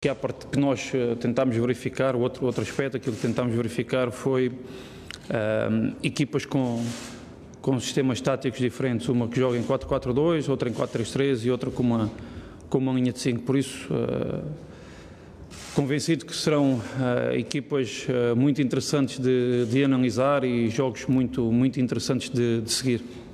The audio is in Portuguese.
que nós tentámos verificar, outro aspecto, aquilo que tentámos verificar foi equipas com sistemas táticos diferentes, uma que joga em 4-4-2, outra em 4-3-3 e outra com uma linha de 5. Por isso, convencido que serão equipas muito interessantes de analisar e jogos muito interessantes de seguir.